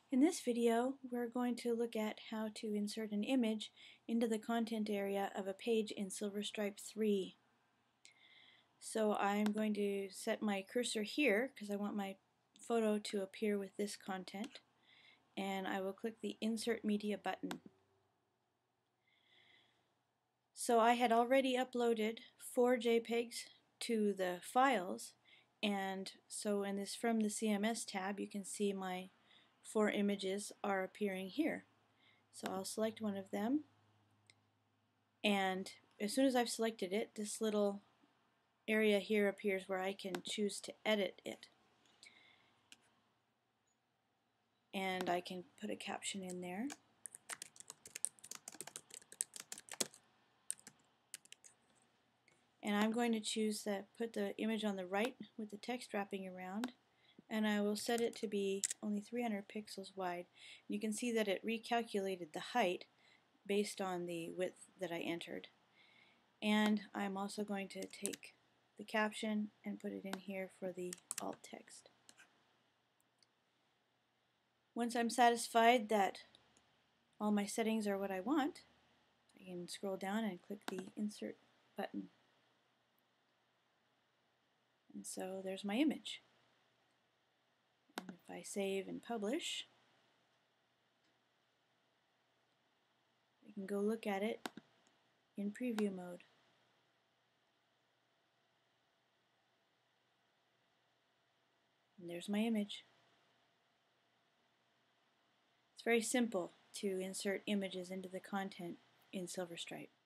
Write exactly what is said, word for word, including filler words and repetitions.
In this video, we're going to look at how to insert an image into the content area of a page in SilverStripe three. So I'm going to set my cursor here because I want my photo to appear with this content, and I will click the Insert Media button. So I had already uploaded four JPEGs to the files, and so in this From the C M S tab you can see my four images are appearing here. So I'll select one of them, and as soon as I've selected it, this little area here appears where I can choose to edit it. And I can put a caption in there. And I'm going to choose to put the image on the right with the text wrapping around, and I will set it to be only three hundred pixels wide. You can see that it recalculated the height based on the width that I entered. And I'm also going to take the caption and put it in here for the alt text. Once I'm satisfied that all my settings are what I want, I can scroll down and click the Insert button. And so there's my image. And if I save and publish, I can go look at it in preview mode. And there's my image. It's very simple to insert images into the content in SilverStripe.